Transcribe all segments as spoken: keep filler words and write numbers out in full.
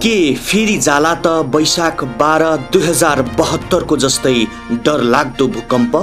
के फेरि जाला त वैशाख बाह्र दुई हजार बहत्तर को जस्तै डर लाग्दो भूकम्प?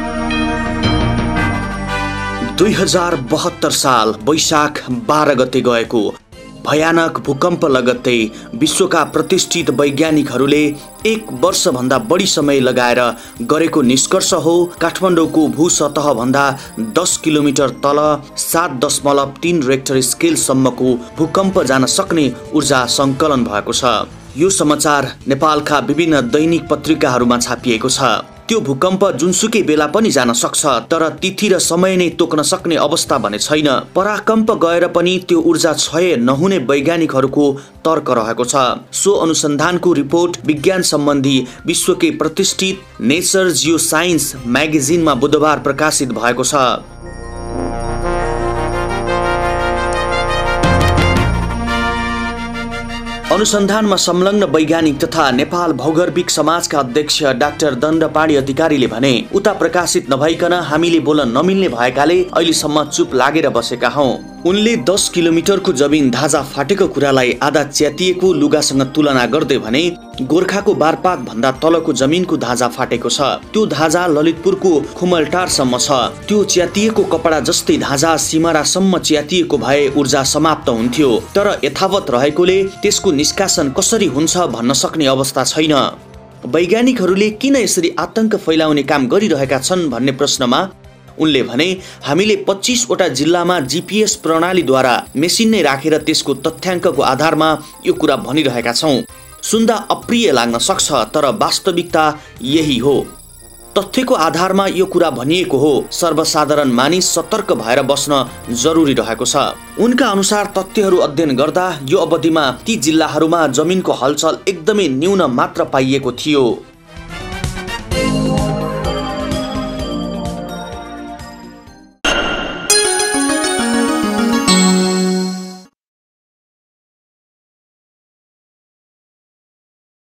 दुई हजार बहत्तर साल वैशाख बाह्र गते गएको भयानक भूकम्प लगत्तै विश्वका प्रतिष्ठित वैज्ञानिकहरूले एक वर्षभन्दा बढी समय लगाएर गरेको निष्कर्ष हो काठमाडौँको भूसतह भन्दा दस किलोमिटर तल सात दशमलव तीन रेक्टर स्केलसम्मको भूकम्प जान सक्ने ऊर्जा सङ्कलन भएको छ। यो समाचार नेपालका विभिन्न दैनिक पत्रिकाहरूमा छापिएको छ। त्यो भूकम्प जुनसुकै बेला पनि जान सक्छ, तर तिथि र समय नै तोक्न सक्ने अवस्था भने छैन। पराकम्प गएर पनि त्यो ऊर्जा क्षय नहुने वैज्ञानिकहरूको तर्क रहेको छ। सो अनुसन्धानको रिपोर्ट विज्ञान सम्बन्धी विश्वकै प्रतिष्ठित नेचर जियो साइन्स म्यागजिनमा बुधबार प्रकाशित भएको छ। अनुसन्धानमा संलग्न वैज्ञानिक तथा नेपाल भौगर्भिक समाजका अध्यक्ष डाक्टर दण्डपाणी अधिकारीले भने, उता प्रकाशित नभइकन हामीले बोल्न नमिल्ने भएकाले अहिलेसम्म चुप लागेर बसेका हौं। उनले दस किलोमिटरको जमिन धाजा फाटेको कुरालाई आधा च्यातिएको लुगासँग तुलना गर्दै भने, गोर्खाको बारपाक भन्दा तलको जमिनको धाजा फाटेको छ। त्यो धाजा ललितपुरको खुमलटारसम्म छ। त्यो च्यातिएको कपडा जस्तै धाजा सिमरासम्म च्यातिएको भए ऊर्जा समाप्त हुन्थ्यो, तर यथावत रहेकोले त्यसको निष्कासन कसरी हुन्छ भन्न सक्ने अवस्था छैन। वैज्ञानिकहरूले किन यसरी आतंक फैलाउने काम गरिरहेका छन् भन्ने प्रश्नमा उनले भने, हामीले पच्चीस वटा जिल्लामा जीपीएस प्रणालीद्वारा मेसिन नै राखेर त्यसको तथ्याङ्कको आधारमा यो कुरा भनिरहेका छौं। सुन्दा अप्रिय लाग्न सक्छ, तर वास्तविकता यही हो। तथ्यको आधारमा यो कुरा भनिएको हो। सर्वसाधारण मानिस सतर्क भएर बस्न जरुरी रहेको छ। उनका अनुसार तथ्यहरू अध्ययन गर्दा यो अवधिमा ती जिल्लाहरूमा जमिनको हलचल एकदमै न्यून मात्र पाइएको थियो।